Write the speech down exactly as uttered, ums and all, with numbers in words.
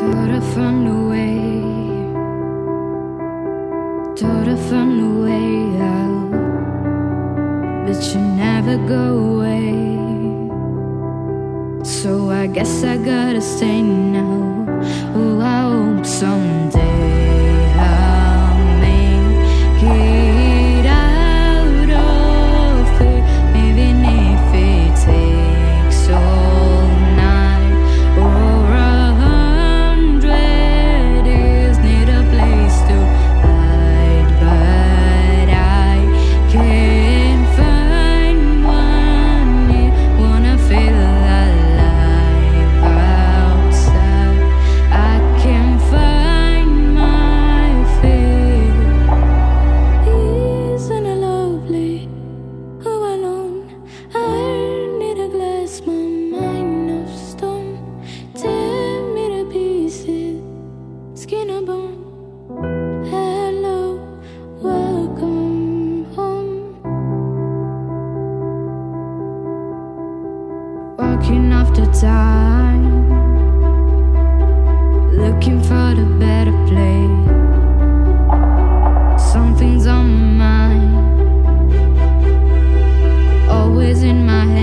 Thought I found a way, thought I found a way out, but you never go away. So I guess I gotta stay now. Oh, I hope someday I'll make it out of it, even if it takes all night or a hundred years. Need a place to hide, but I can't find one. Wanna feel alive outside. I can't find my feet. Isn't it lovely? All alone, I need a glass, my mind of stone. Tear me to pieces, skin and bone. Hello, welcome home. Walking after time, looking for the better place. Something's on my mind, always in my head.